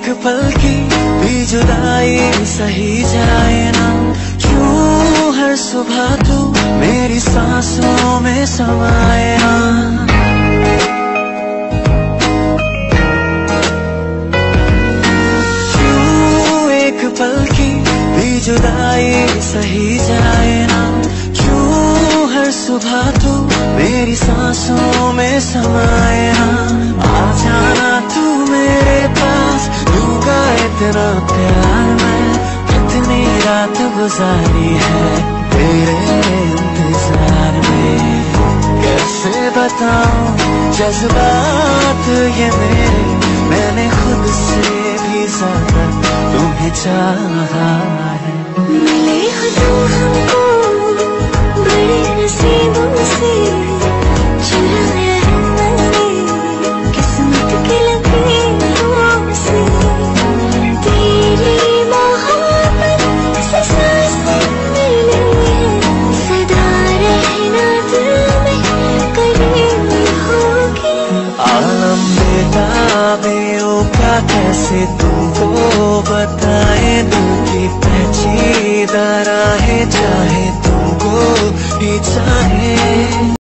पल की भी जुदाई सही जाए ना, क्यों हर सुबह तू मेरी सांसों में समाए ना। क्यों एक पल की भी जुदाई सही जाए ना, क्यों हर सुबह तू मेरी सांसों में समाए ना। आ जाना तू मेरे पास, दूंगा इतना प्यार मैं, कितनी रात गुजारी है तेरे इंतजार में। कैसे बताऊं जज्बात ये मेरे, मैंने खुद से भी ज्यादा तुम्हें चाहा है। मिले हो तुम हमको बड़े नसीबों से, चुराया है मैंने किस्मत के लकीरों से। तेरी मोहब्बत से सांसें मिली हैं, सदा रहना दिल में करीब होगी। आलम बेताबियों का कैसे तू